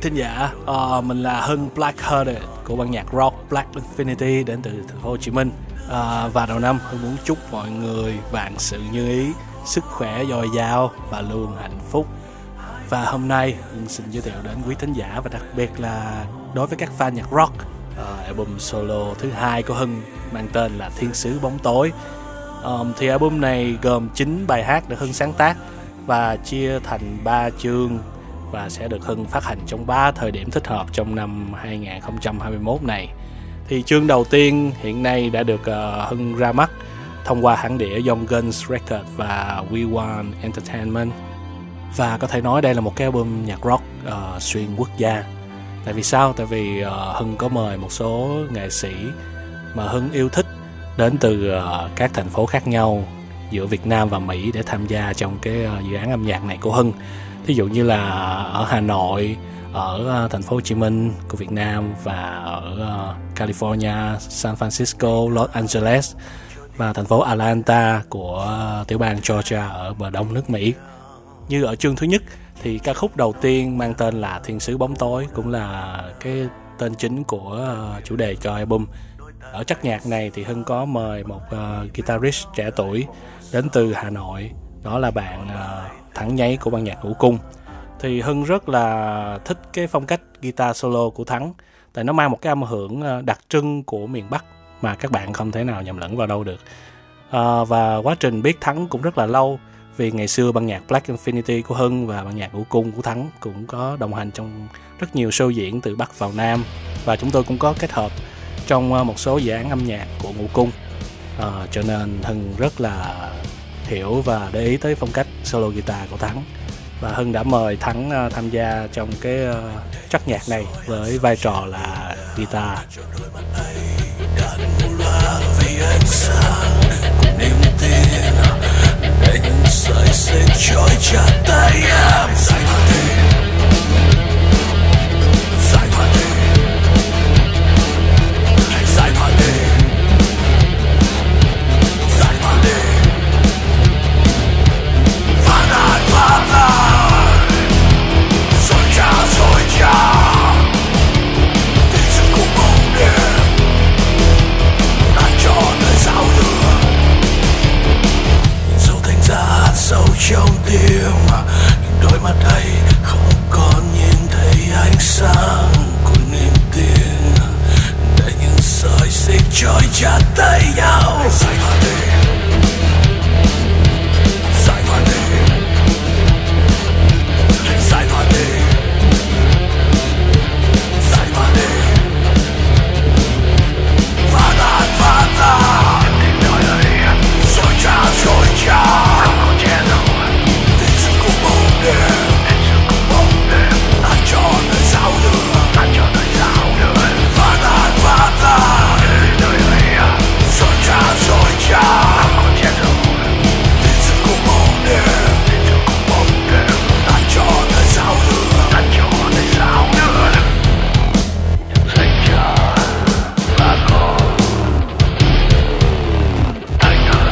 thính giả, mình là Hưng Blackhearted của ban nhạc rock Black Infinity đến từ thành phố Hồ Chí Minh. Và đầu năm Hưng muốn chúc mọi người vạn sự như ý, sức khỏe dồi dào và luôn hạnh phúc. Và hôm nay Hưng xin giới thiệu đến quý thính giả và đặc biệt là đối với các fan nhạc rock, album solo thứ 2 của Hưng mang tên là Thiên Sứ Bóng Tối. Thì album này gồm 9 bài hát được Hưng sáng tác và chia thành 3 chương và sẽ được Hưng phát hành trong 3 thời điểm thích hợp trong năm 2021 này. Thì chương đầu tiên hiện nay đã được Hưng ra mắt thông qua hãng đĩa Young Guns Records và We Want Entertainment. Và có thể nói đây là một cái album nhạc rock xuyên quốc gia. Tại vì sao? Tại vì Hưng có mời một số nghệ sĩ mà Hưng yêu thích đến từ các thành phố khác nhau giữa Việt Nam và Mỹ để tham gia trong cái dự án âm nhạc này của Hưng. Thí dụ như là ở Hà Nội, ở thành phố Hồ Chí Minh của Việt Nam và ở California, San Francisco, Los Angeles và thành phố Atlanta của tiểu bang Georgia ở bờ đông nước Mỹ. Như ở chương thứ nhất thì ca khúc đầu tiên mang tên là Thiên Sứ Bóng Tối cũng là cái tên chính của chủ đề cho album. Ở track nhạc này thì Hưng có mời một guitarist trẻ tuổi đến từ Hà Nội, đó là bạn Thắng Nháy của ban nhạc Ngũ Cung. Thì Hưng rất là thích cái phong cách guitar solo của Thắng, tại nó mang một cái âm hưởng đặc trưng của miền Bắc mà các bạn không thể nào nhầm lẫn vào đâu được. Và quá trình biết Thắng cũng rất là lâu, vì ngày xưa ban nhạc Black Infinity của Hưng và ban nhạc Ngũ Cung của Thắng cũng có đồng hành trong rất nhiều show diễn từ Bắc vào Nam, và chúng tôi cũng có kết hợp trong một số dự án âm nhạc của Ngũ Cung. Cho nên Hưng rất là hiểu và để ý tới phong cách solo guitar của Thắng, và Hưng đã mời Thắng tham gia trong cái track nhạc này với vai trò là guitar. Trong tim những đôi mắt ấy không còn nhìn thấy ánh sáng của niềm tin, để những sợi xích trói chặt tay nhau. Giải thoát đi, giải thoát đi, giải thoát đi, giải thoát đi, phá tan tiếng nói ấy rồi trả không còn che đâu. Anh cho nơi sao đường, anh cho nơi sao đường, phá tan đời ấy rồi trả không còn che đâu. Tin sự của bóng đêm, anh cho nơi sao đường, anh cho nơi sao đường, dành cho và con thành thần.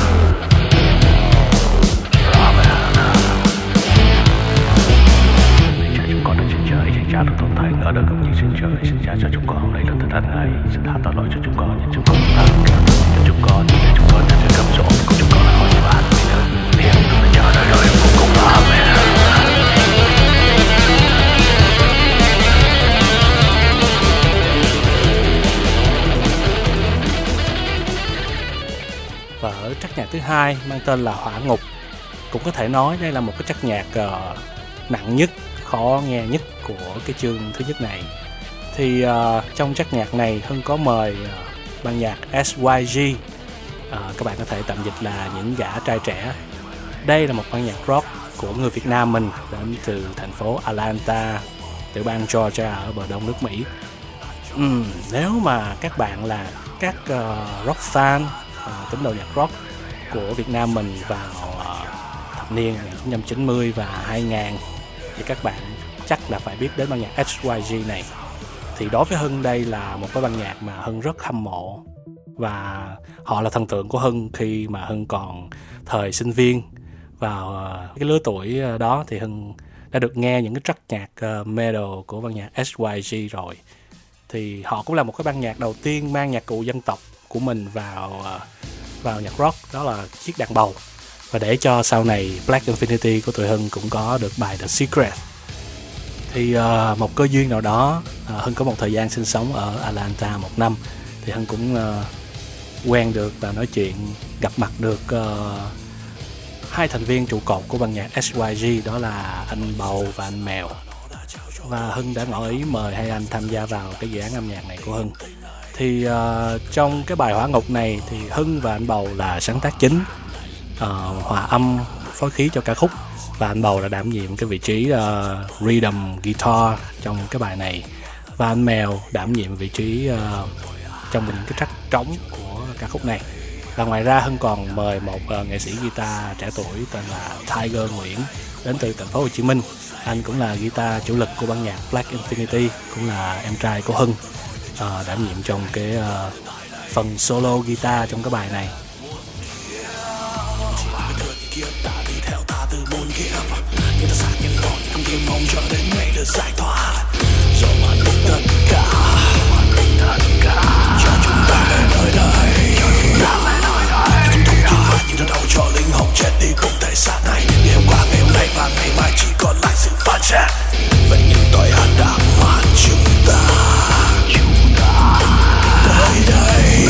Cha được tồn tại ở đời cũng như trên trời, xin trả cho chúng con hôm nay lần thứ thân này, xin tha tội lỗi cho chúng con, nhận chúng con làm cả cho chúng con, để chúng con nhận sự cam dỗ của chúng con là khỏi nhiều án vì nữa, niềm tôi phải chờ đợi đời vô cùng. Amen. Và ở track nhạc thứ hai mang tên là Hỏa Ngục, cũng có thể nói đây là một cái track nhạc nặng nhất, khó nghe nhất của cái chương thứ nhất này. Thì trong track nhạc này Hưng có mời ban nhạc SYG, các bạn có thể tạm dịch là những gã trai trẻ. Đây là một ban nhạc rock của người Việt Nam mình đến từ thành phố Atlanta, tiểu bang Georgia ở bờ đông nước Mỹ. Nếu mà các bạn là các rock fan, tín đồ nhạc rock của Việt Nam mình vào thập niên 1990 và 2000 thì các bạn chắc là phải biết đến ban nhạc SYG này. Thì đối với Hưng đây là một cái ban nhạc mà Hưng rất hâm mộ, và họ là thần tượng của Hưng khi mà Hưng còn thời sinh viên. Vào cái lứa tuổi đó thì Hưng đã được nghe những cái track nhạc metal của ban nhạc SYG rồi, thì họ cũng là một cái ban nhạc đầu tiên mang nhạc cụ dân tộc của mình vào nhạc rock, đó là chiếc đàn bầu. Và để cho sau này Black Infinity của tụi Hưng cũng có được bài The Secret, thì một cơ duyên nào đó, Hưng có một thời gian sinh sống ở Atlanta 1 năm, thì Hưng cũng quen được và nói chuyện, gặp mặt được hai thành viên trụ cột của ban nhạc SYG, đó là anh Bầu và anh Mèo. Và Hưng đã ngỏ ý mời hai anh tham gia vào cái dự án âm nhạc này của Hưng. Thì trong cái bài Hỏa Ngục này thì Hưng và anh Bầu là sáng tác chính, hòa âm phối khí cho ca khúc, và anh Bầu đã đảm nhiệm cái vị trí rhythm guitar trong cái bài này, và anh Mèo đảm nhiệm vị trí trong những cái track trống của ca khúc này. Và ngoài ra Hưng còn mời một nghệ sĩ guitar trẻ tuổi tên là Tiger Nguyễn đến từ thành phố Hồ Chí Minh. Anh cũng là guitar chủ lực của ban nhạc Black Infinity, cũng là em trai của Hưng, đảm nhiệm trong cái phần solo guitar trong cái bài này. Những đau cho linh hồn chết đi cùng thể xác này. Ngày hôm qua, ngày hôm nay và ngày mai chỉ còn lại sự phán xét. Vậy nhưng tội ác đã mang chúng ta nơi đây.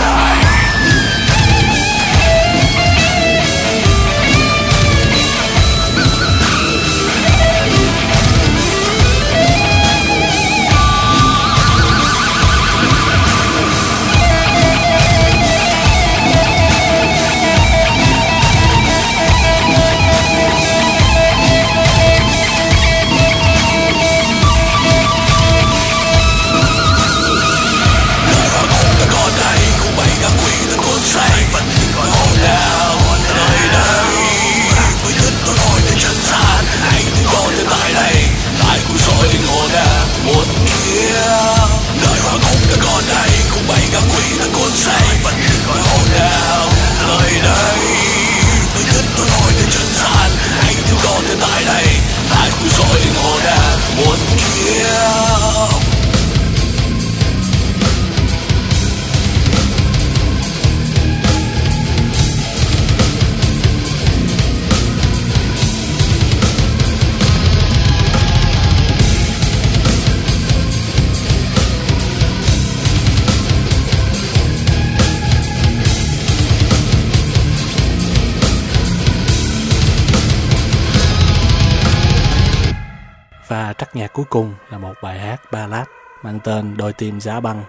Và track nhạc cuối cùng là một bài hát ballad mang tên Đôi Tim Giá Băng.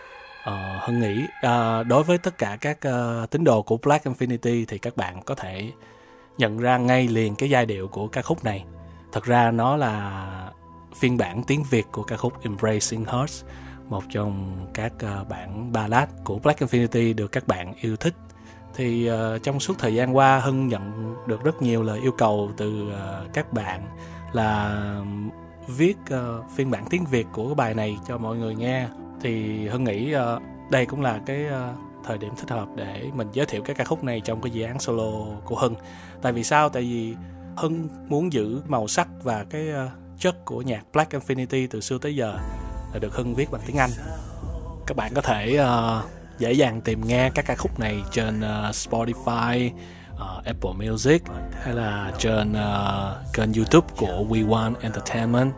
Hưng nghĩ đối với tất cả các tín đồ của Black Infinity thì các bạn có thể nhận ra ngay liền cái giai điệu của ca khúc này. Thật ra nó là phiên bản tiếng Việt của ca khúc Embracing Hearts, một trong các bản ballad của Black Infinity được các bạn yêu thích. Thì trong suốt thời gian qua, Hưng nhận được rất nhiều lời yêu cầu từ các bạn là viết phiên bản tiếng Việt của cái bài này cho mọi người nghe. Thì Hưng nghĩ đây cũng là cái thời điểm thích hợp để mình giới thiệu cái ca khúc này trong cái dự án solo của Hưng. Tại vì sao? Tại vì Hưng muốn giữ màu sắc và cái chất của nhạc Black Infinity từ xưa tới giờ là được Hưng viết bằng tiếng Anh. Các bạn có thể dễ dàng tìm nghe các ca khúc này trên Spotify, Apple Music hay là trên kênh YouTube của We Want Entertainment.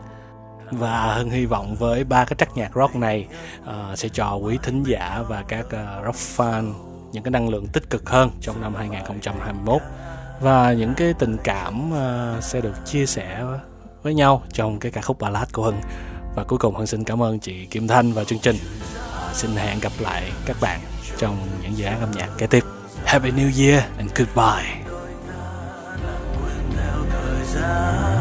Và Hưng hy vọng với 3 cái track nhạc rock này sẽ cho quý thính giả và các rock fan những cái năng lượng tích cực hơn trong năm 2021, và những cái tình cảm sẽ được chia sẻ với nhau trong cái ca khúc ballad của Hưng. Và cuối cùng Hưng xin cảm ơn chị Kim Thanh và chương trình. Xin hẹn gặp lại các bạn trong những dự án âm nhạc kế tiếp. Happy New Year and goodbye.